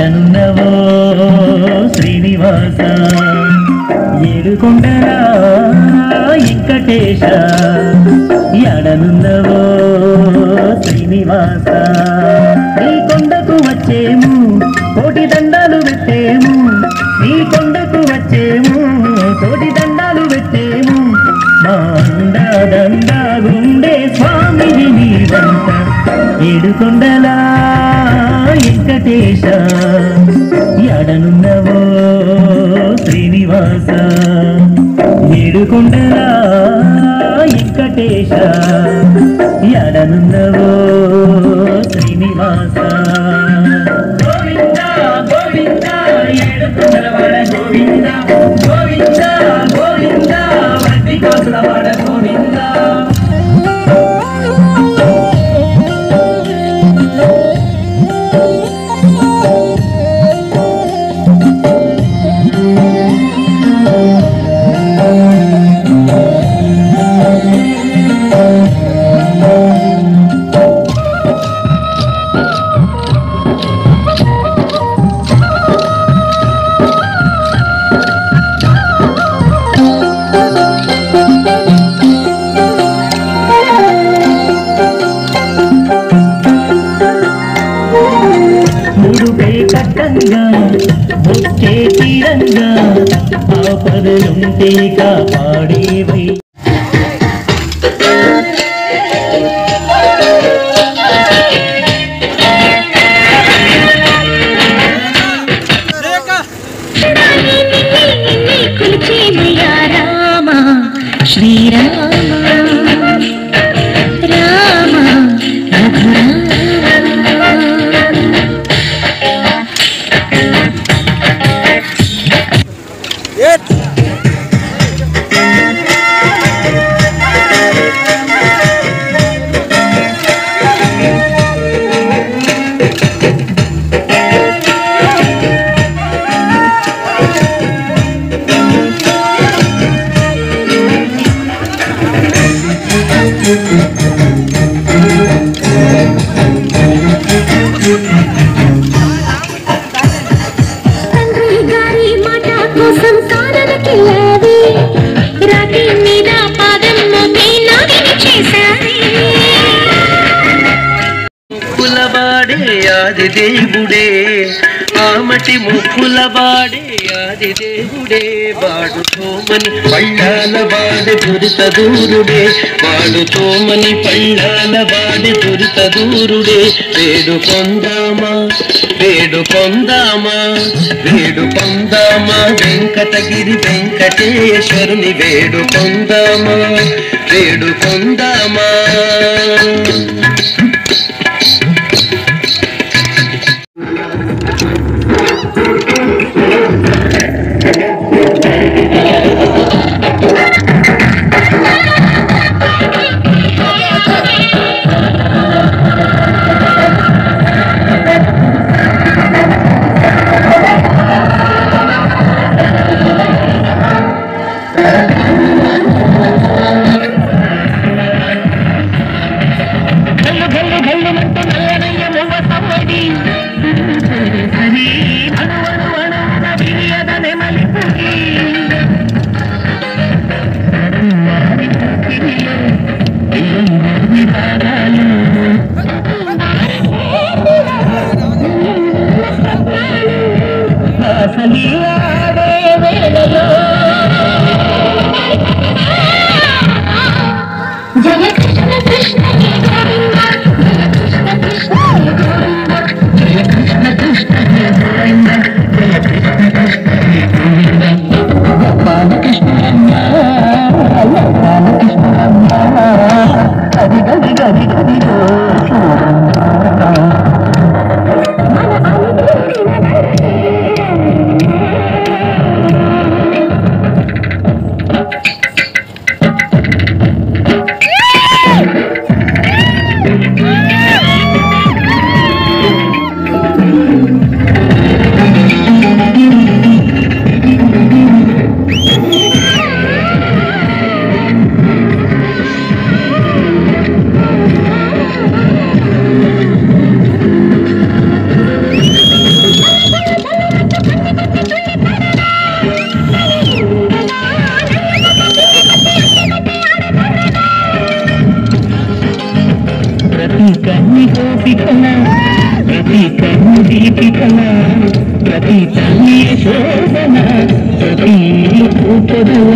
ఎడనున్నవో శ్రీనివాస ఏడుకొండల వెంకటేశ ఎడనున్నవో శ్రీనివాస నీ కొండకు వచ్చేము కోటి దండాలు పెట్టేము నీ కొండకు వచ్చేము కోటి దండాలు పెట్టేము మా దండా గుండె స్వామిని నీవంట ఏడుకొండల వెంకటేశ ఎడనున్నవో శ్రీనివాస ఏడుకొండల వెంకటేశ ఎడనున్నవో శ్రీనివాస గోవింద గోవింద ఏడుకొండలవాడ గోవింద గోవింద గోవింద వడ్డికాసులవాడ గోవింద ముచ్చే తీరంగా ఆపదలుంటే కాపాడేవై శ్రీరామ ఆది దేవుడే ఆమటి ముక్కుల వాడే ఆది దేవుడే వాడు తోమని పళ్ళాల వాడే దురిత దూరుడే వాడు తోమని పళ్ళాల వాడే దురిత దూరుడే వేడు పొందామా వేడు పొందామా వేడు పొందామా వెంకటగిరి వెంకటేశ్వరుని వేడు పొందామా వేడు పొందామా కళ ప్రతి కన్ను తీపి కళ ప్రతి తల్లి శోభన ప్రతి పూపదల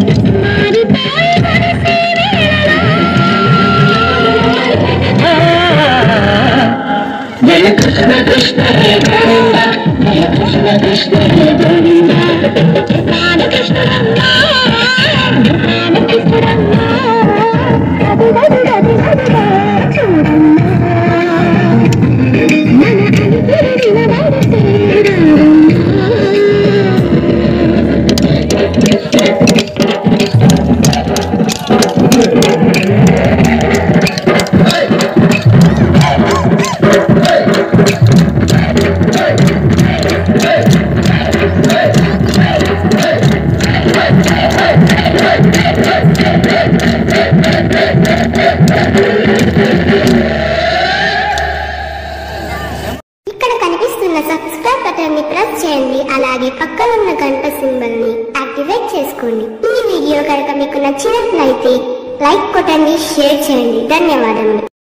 జయ కృష్ణ కృష్ణ హే గోవింద జయ కృష్ణ కృష్ణ హే గోవింద కృష్ణ సబ్స్క్రైబ్ బటన్ ని ప్రెస్ చేయండి. అలాగే పక్కన ఉన్న గంట సింబల్ ని యాక్టివేట్ చేసుకోండి. ఈ వీడియో కనుక మీకు నచ్చినట్లయితే లైక్ కొట్టండి, షేర్ చేయండి. ధన్యవాదములు.